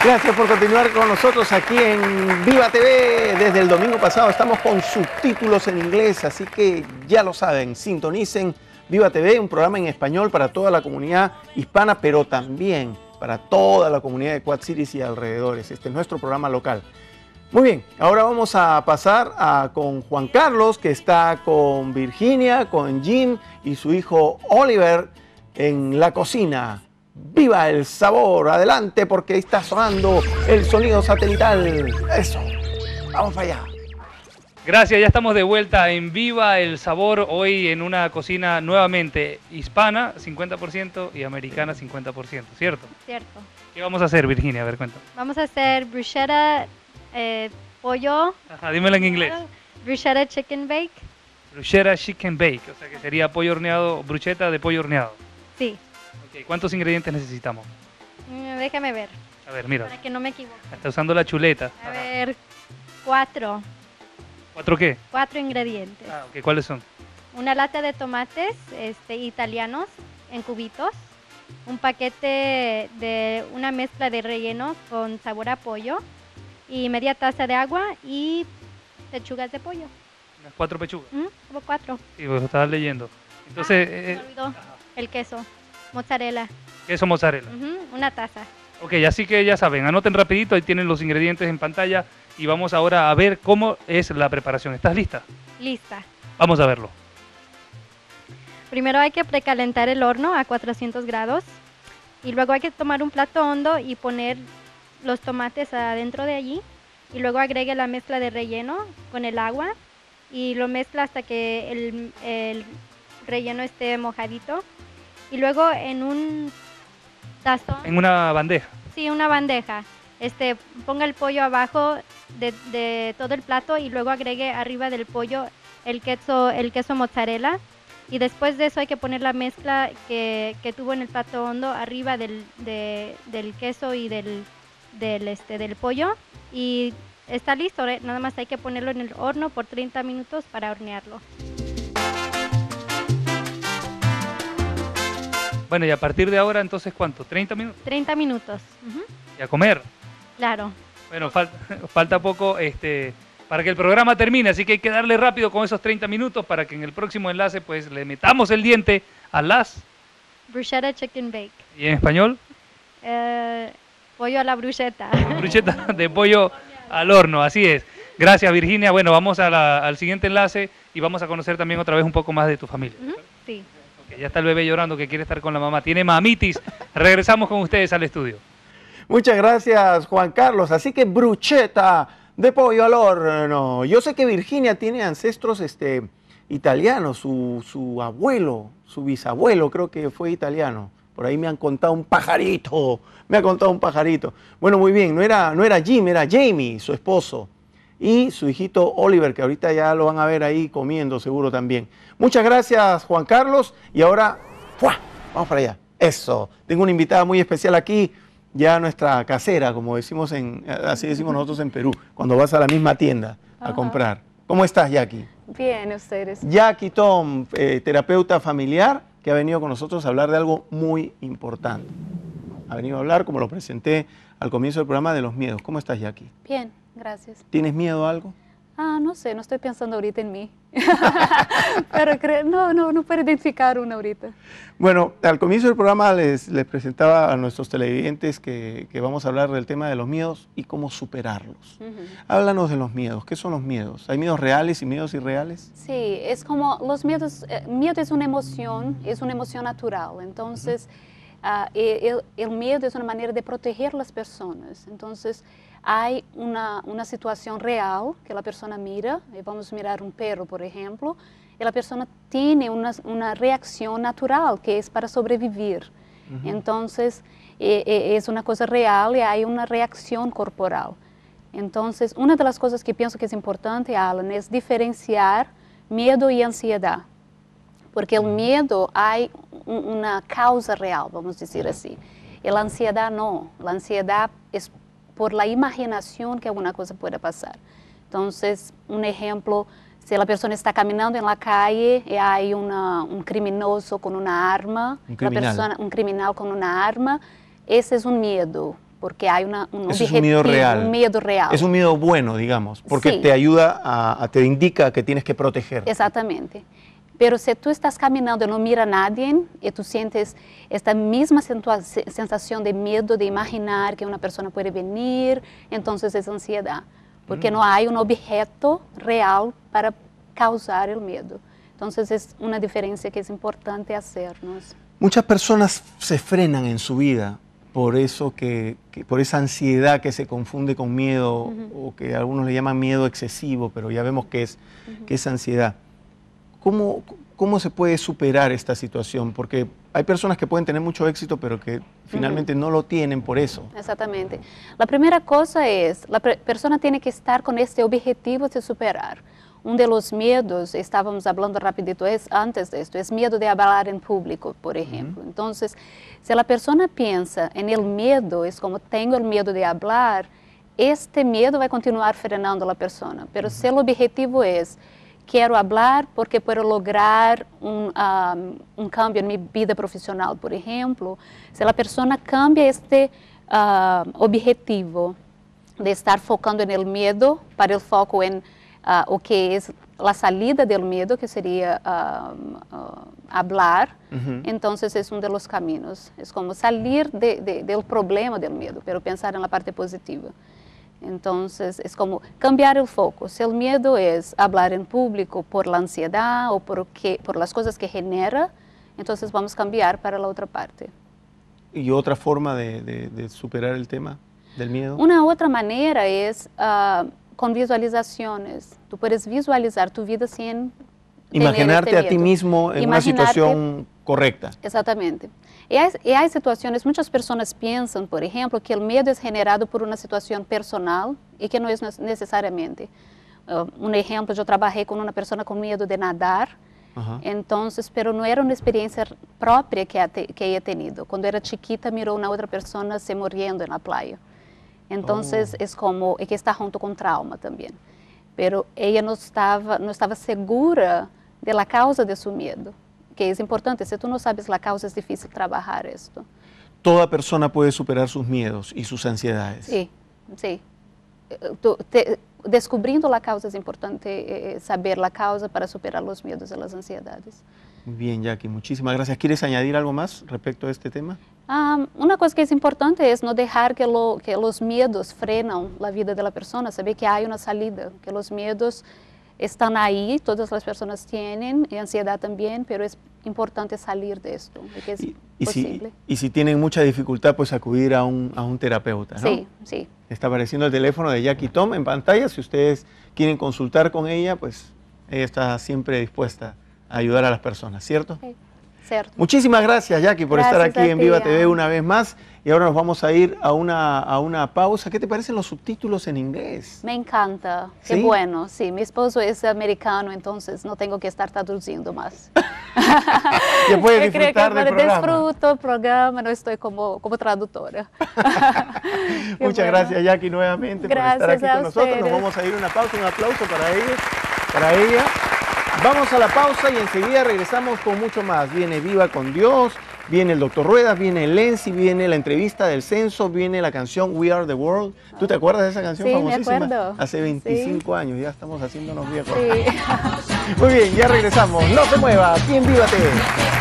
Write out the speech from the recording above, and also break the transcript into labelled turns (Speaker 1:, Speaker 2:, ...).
Speaker 1: Gracias por continuar con nosotros aquí en Viva TV. Desde el domingo pasado estamos con subtítulos en inglés, así que ya lo saben, sintonicen Viva TV, un programa en español para toda la comunidad hispana, pero también para toda la comunidad de Quad Cities y alrededores. Este es nuestro programa local. Muy bien, ahora vamos a pasar con Juan Carlos, que está con Virginia, con Jim y su hijo Oliver en la cocina. ¡Viva el sabor! Adelante, porque está sonando el sonido satelital. Eso, vamos para allá.
Speaker 2: Gracias, ya estamos de vuelta en Viva el Sabor, hoy en una cocina nuevamente hispana, 50%, y americana, 50%, ¿cierto?
Speaker 3: Cierto.
Speaker 2: ¿Qué vamos a hacer, Virginia? A ver, cuéntame.
Speaker 3: Vamos a hacer bruschetta, pollo.
Speaker 2: Ajá, dímelo en inglés.
Speaker 3: Bruschetta chicken bake.
Speaker 2: Bruschetta chicken bake, o sea que sería pollo horneado, bruschetta de pollo horneado.
Speaker 3: Sí.
Speaker 2: Okay, ¿cuántos ingredientes necesitamos?
Speaker 3: Déjame ver.
Speaker 2: A ver, mira.
Speaker 3: Para que no me equivoque.
Speaker 2: Está usando la chuleta.
Speaker 3: A ver, 4.
Speaker 2: ¿4 qué?
Speaker 3: 4 ingredientes.
Speaker 2: Ah, ok, ¿cuáles son?
Speaker 3: Una lata de tomates italianos en cubitos. Un paquete de una mezcla de relleno con sabor a pollo. Y media taza de agua y pechugas de pollo.
Speaker 2: Unas 4 pechugas.
Speaker 3: Como 4.
Speaker 2: Sí, pues lo estabas leyendo. Entonces,
Speaker 3: me olvidó. El queso, mozzarella.
Speaker 2: Queso mozzarella.
Speaker 3: Una taza.
Speaker 2: Ok, así que ya saben, anoten rapidito, ahí tienen los ingredientes en pantalla y vamos ahora a ver cómo es la preparación. ¿Estás lista?
Speaker 3: Lista.
Speaker 2: Vamos a verlo.
Speaker 3: Primero hay que precalentar el horno a 400 grados y luego hay que tomar un plato hondo y poner los tomates adentro de allí y luego agregue la mezcla de relleno con el agua y lo mezcla hasta que el relleno esté mojadito y luego en un tazón.
Speaker 2: En una bandeja.
Speaker 3: Sí, una bandeja. Ponga el pollo abajo de todo el plato y luego agregue arriba del pollo el queso mozzarella y después de eso hay que poner la mezcla que tuvo en el plato hondo arriba del queso y del pollo y está listo. Nada más hay que ponerlo en el horno por 30 minutos para hornearlo.
Speaker 2: Bueno, y a partir de ahora, entonces, ¿cuánto? ¿30 minutos?
Speaker 3: 30 minutos.
Speaker 2: Y a comer.
Speaker 3: Claro.
Speaker 2: Bueno, falta poco para que el programa termine, así que hay que darle rápido con esos 30 minutos para que en el próximo enlace pues le metamos el diente a las...
Speaker 3: Bruschetta chicken bake.
Speaker 2: ¿Y en español?
Speaker 3: Pollo a la bruschetta.
Speaker 2: Bruschetta de pollo al horno, así es. Gracias, Virginia. Bueno, vamos al siguiente enlace y vamos a conocer también otra vez un poco más de tu familia.
Speaker 3: Sí.
Speaker 2: Okay, ya está el bebé llorando que quiere estar con la mamá. Tiene mamitis. Regresamos con ustedes al estudio.
Speaker 1: Muchas gracias, Juan Carlos. Así que bruschetta de pollo al horno. Yo sé que Virginia tiene ancestros italianos. Su abuelo, su bisabuelo creo que fue italiano. Por ahí me han contado un pajarito. Me ha contado un pajarito. Bueno, muy bien. No era Jim, era Jamie, su esposo. Y su hijito Oliver, que ahorita ya lo van a ver ahí comiendo seguro también. Muchas gracias, Juan Carlos. Y ahora, ¡fua! Vamos para allá. Eso. Tengo una invitada muy especial aquí. Ya nuestra casera, como decimos así decimos nosotros en Perú, cuando vas a la misma tienda a comprar. ¿Cómo estás, Jackie?
Speaker 4: Bien, ustedes.
Speaker 1: Jackie Tom, terapeuta familiar, que ha venido con nosotros a hablar de algo muy importante. Ha venido a hablar, como lo presenté al comienzo del programa, de los miedos. ¿Cómo estás, Jackie?
Speaker 4: Bien, gracias.
Speaker 1: ¿Tienes miedo a algo?
Speaker 4: No sé, no estoy pensando ahorita en mí. Pero no puedo identificar una ahorita.
Speaker 1: Bueno, al comienzo del programa les presentaba a nuestros televidentes que vamos a hablar del tema de los miedos y cómo superarlos. Háblanos de los miedos. ¿Qué son los miedos? ¿Hay miedos reales y miedos irreales?
Speaker 4: Sí, es como los miedos. Miedo es una emoción natural. Entonces, el miedo es una manera de proteger a las personas. Entonces, hay una situación real que la persona mira, vamos a mirar un perro, por ejemplo, y la persona tiene una reacción natural que es para sobrevivir. Entonces, es una cosa real y hay una reacción corporal. Entonces, una de las cosas que pienso que es importante, Alan, es diferenciar miedo y ansiedad. Porque el miedo hay una causa real, vamos a decir así. Y la ansiedad no. La ansiedad es por la imaginación que alguna cosa pueda pasar. Entonces, un ejemplo, si la persona está caminando en la calle y hay un criminoso con una arma, un criminal con una arma, ese es un miedo, porque hay un
Speaker 1: Eso es un miedo real.
Speaker 4: un miedo real.
Speaker 1: Es un miedo bueno, digamos, porque
Speaker 4: Sí.
Speaker 1: te ayuda te indica que tienes que proteger.
Speaker 4: Exatamente. Pero si tú estás caminando y no mira a nadie y tú sientes esta misma sensación de miedo de imaginar que una persona puede venir, entonces es ansiedad, porque no hay un objeto real para causar el miedo. Entonces es una diferencia que es importante hacernos.
Speaker 1: Muchas personas se frenan en su vida por eso por esa ansiedad que se confunde con miedo, o que algunos le llaman miedo excesivo, pero ya vemos que es ansiedad. ¿Cómo se puede superar esta situación? Porque hay personas que pueden tener mucho éxito, pero que finalmente no lo tienen por eso.
Speaker 4: Exactamente. La primera cosa es, la persona tiene que estar con este objetivo de superar. Uno de los miedos, estábamos hablando rapidito antes de esto, es miedo de hablar en público, por ejemplo. Entonces, si la persona piensa en el miedo, es como tengo el miedo de hablar, este miedo va a continuar frenando a la persona. Pero si el objetivo es, quiero hablar porque puedo lograr un cambio en mi vida profesional, por ejemplo, si la persona cambia este objetivo de estar focando en el miedo para el foco en o que es la salida del miedo, que sería hablar, entonces es uno de los caminos. Es como salir del problema del miedo, pero pensar en la parte positiva. Entonces es como cambiar el foco. Si el miedo es hablar en público por la ansiedad o por las cosas que genera, entonces vamos a cambiar para la otra parte.
Speaker 1: ¿Y otra forma de superar el tema del miedo?
Speaker 4: Una otra manera es con visualizaciones. Tú puedes visualizar tu vida sin
Speaker 1: imaginarte
Speaker 4: tener este
Speaker 1: a ti
Speaker 4: miedo.
Speaker 1: mismo en una situación correcta.
Speaker 4: Exactamente. Y hay situaciones, muchas personas piensan, por ejemplo, que el miedo es generado por una situación personal y que no es necesariamente. Un ejemplo, yo trabajé con una persona con miedo de nadar, entonces, pero no era una experiencia propia que ella tenido. Cuando era chiquita miró a una otra persona se muriendo en la playa. Entonces es como, que está junto con trauma también. Pero ella no estaba segura de la causa de su miedo, que es importante. Si tú no sabes la causa, es difícil trabajar esto.
Speaker 1: Toda persona puede superar sus miedos y sus ansiedades.
Speaker 4: Sí, sí. Descubriendo la causa es importante, saber la causa para superar los miedos y las ansiedades.
Speaker 1: Muy bien, Jackie, muchísimas gracias. ¿Quieres añadir algo más respecto a este tema?
Speaker 4: Una cosa que es importante es no dejar que los miedos frenan la vida de la persona, saber que hay una salida, que los miedos están ahí, todas las personas tienen, y ansiedad también, pero es importante salir de esto, de que es posible.
Speaker 1: Y si tienen mucha dificultad, pues acudir a un terapeuta, ¿no?
Speaker 4: Sí, sí.
Speaker 1: Está apareciendo el teléfono de Jackie Tom en pantalla. Si ustedes quieren consultar con ella, pues ella está siempre dispuesta a ayudar a las personas, ¿cierto?
Speaker 4: Okay. Cierto.
Speaker 1: Muchísimas gracias, Jackie, por estar aquí en Viva TV una vez más. Y ahora nos vamos a ir a una pausa. ¿Qué te parecen los subtítulos en inglés?
Speaker 4: Me encanta.
Speaker 1: ¿Sí?
Speaker 4: Qué bueno. Sí, mi esposo es americano, entonces no tengo que estar traduciendo más.
Speaker 1: Ya puedes disfrutar del programa.
Speaker 4: Disfruto el programa, no estoy como traductora.
Speaker 1: Muchas gracias, Jackie, nuevamente por estar aquí con nosotros. Nos vamos a ir a una pausa, un aplauso para ella. Vamos a la pausa y enseguida regresamos con mucho más. Viene Viva con Dios, viene el Dr. Ruedas, viene Lenzi, viene la entrevista del censo, viene la canción We Are the World. ¿Tú te acuerdas de esa canción famosísima?
Speaker 4: Me acuerdo.
Speaker 1: Hace 25 años, ya estamos haciéndonos viejos.
Speaker 4: Sí.
Speaker 1: Muy bien, ya regresamos. No se mueva, aquí en Viva TV.